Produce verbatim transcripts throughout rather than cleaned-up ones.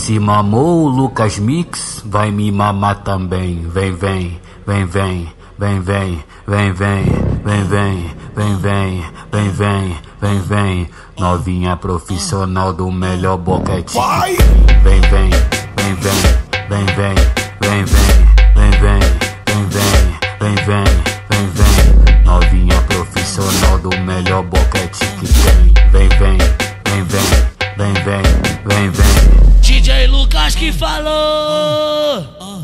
Se mamou o Lucas Mix, vai me mamar também. Vem, vem, vem, vem, vem, vem, vem, vem, vem, vem, vem, vem, vem, vem, vem, vem. Novinha profissional do melhor boquete. Vem, vem, vem, vem, vem, vem, vem, vem, vem, vem, vem, vem, vem, vem, vem. Novinha profissional do melhor boquete que tem. Vem, vem, vem, vem, vem, vem, vem, vem. D J Lucas que falou.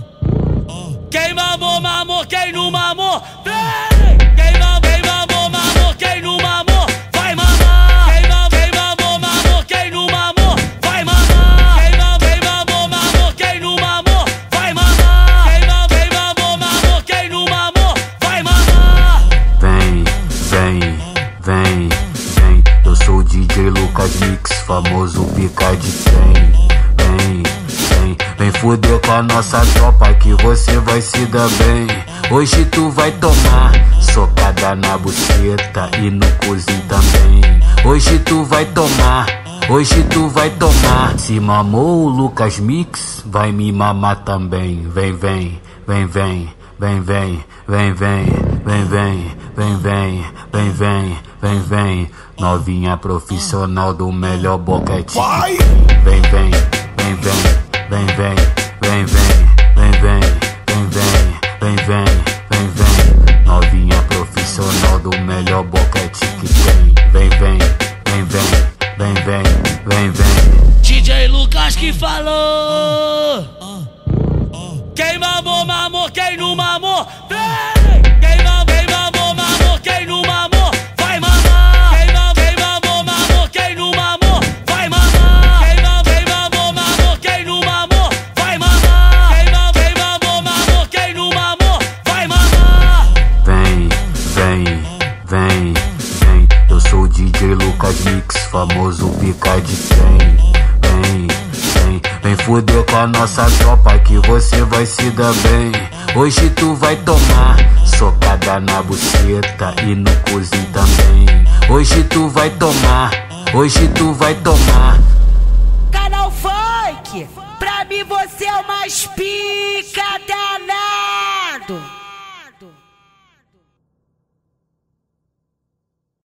Quem mamou, mamou, quem não mamou, vem! Quem mamou, quem mamou, mamou, quem não mamou, vai mamar! Quem mamou, quem mamou, mamou, quem não mamou, vai mamar! Quem mamou, quem mamou, mamou, quem não mamou, vai mamar! Quem mamou, quem mamou, mamou, quem não mamou, vai mamar! Vem, vem, vem, vem. Eu sou o D J Lucas Mix, famoso pica de trem. Vem, vem, vem fuder com a nossa tropa que você vai se dar bem. Hoje tu vai tomar socada na buceta e no cozinho também. Hoje tu vai tomar, hoje tu vai tomar. Se mamou o Lucas Mix, vai me mamar também. Vem, vem, vem, vem, vem, vem, vem, vem, vem, vem, vem, vem, vem, vem, vem, vem. Novinha profissional do melhor boquete. Vem, vem, vem, vem, vem, vem, vem, vem, vem, vem, vem, vem, vem, vem, vem. Novinha profissional do melhor boquete que tem. Vem, vem, vem, vem, vem, vem, vem, vem. D J Lucas que falou. Quem mamou, mamou, quem não mamou, vem! Quem mamou, quem mamou, mamou, quem não mamou, vai mamar! Quem mamou, quem mamou, mamou, quem não mamou, vai mamar! Quem mamou, quem mamou, mamou, quem não mamou, vai mamar! Quem mamou, quem mamou, mamou, quem não mamou, vai mamar! Vem, vem, vem, vem. Eu sou o D J Lucas Mix, famoso pica de trem. Vem, vem, vem fuder com a nossa tropa que você vai se dar bem. Hoje tu vai tomar socada na buceta e no cozinho também. Hoje tu vai tomar, hoje tu vai tomar. Canal Funk, pra mim você é o mais pica danado.